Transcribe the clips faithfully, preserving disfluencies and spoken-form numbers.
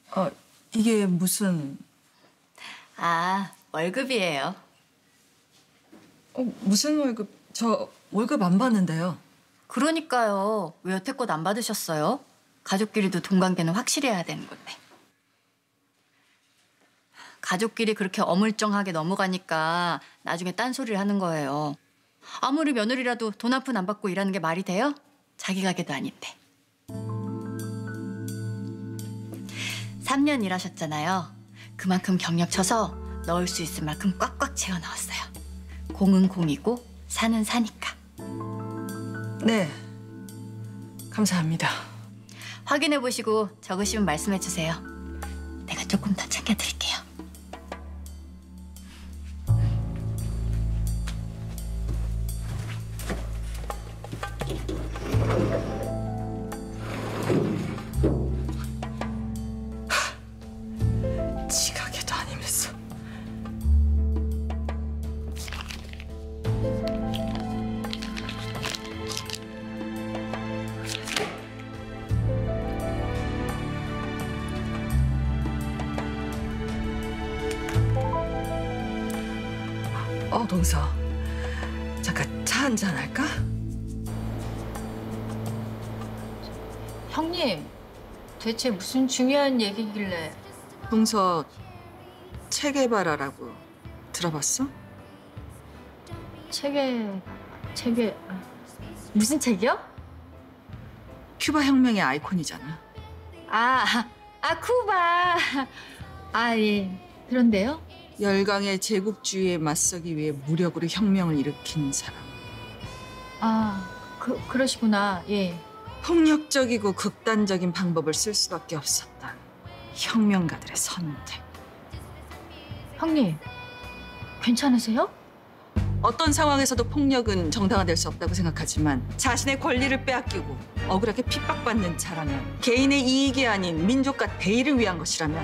어, 이게 무슨... 아, 월급이에요. 어, 무슨 월급? 저 월급 안 받는데요. 그러니까요. 왜 여태껏 안 받으셨어요? 가족끼리도 돈 관계는 확실해야 되는 건데. 가족끼리 그렇게 어물쩡하게 넘어가니까 나중에 딴소리를 하는 거예요. 아무리 며느리라도 돈 한 푼 안 받고 일하는 게 말이 돼요? 자기 가게도 아닌데. 삼 년 일하셨잖아요. 그만큼 경력 쳐서 넣을 수 있을 만큼 꽉꽉 채워 넣었어요. 공은 공이고 사는 사니까. 네, 감사합니다. 확인해 보시고 적으시면 말씀해 주세요. 내가 조금 더 챙겨드릴게요. 지가게도 아니면서. 어, 동서. 잠깐 차 한잔 할까? 형님, 대체 무슨 중요한 얘기길래? 동서 체게바라라고 들어봤어? 책에... 책에... 무슨 책이요? 큐바 혁명의 아이콘이잖아. 아, 아 쿠바. 아, 예. 그런데요? 열강의 제국주의에 맞서기 위해 무력으로 혁명을 일으킨 사람. 아, 그, 그러시구나. 예. 폭력적이고 극단적인 방법을 쓸 수밖에 없었던 혁명가들의 선택. 형님, 괜찮으세요? 어떤 상황에서도 폭력은 정당화될 수 없다고 생각하지만 자신의 권리를 빼앗기고 억울하게 핍박받는 자라면, 개인의 이익이 아닌 민족과 대의를 위한 것이라면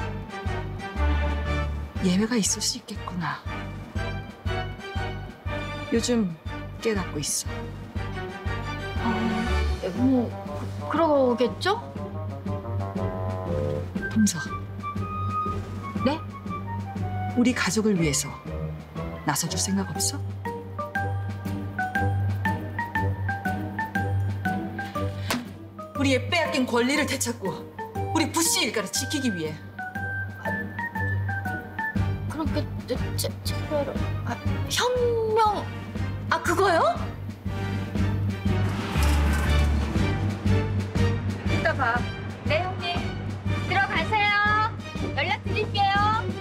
예외가 있을 수 있겠구나. 요즘 깨닫고 있어. 아, 뭐 그, 그러겠죠? 동서. 네? 우리 가족을 위해서 나서줄 생각 없어? 우리의 빼앗긴 권리를 되찾고 우리 부씨 일가를 지키기 위해. 그렇게 제, 제발... 아, 혁명... 아, 그거요? 이따 봐. 네, 형님. 들어가세요. 연락드릴게요.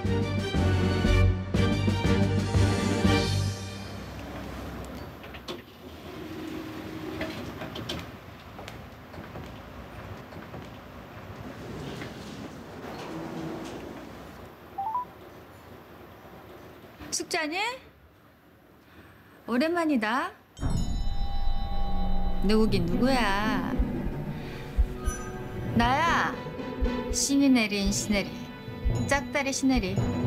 숙자니? 오랜만이다. 누구긴 누구야. 나야. 신이 내린 시내리. 짝다리 시내리.